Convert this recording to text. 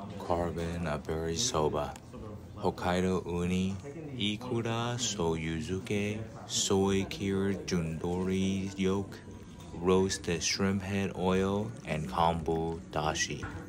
carbon a berry soba, Hokkaido uni, Ikura soyuzuke, soy cured jundori yolk, roasted shrimp head oil, and kombu dashi.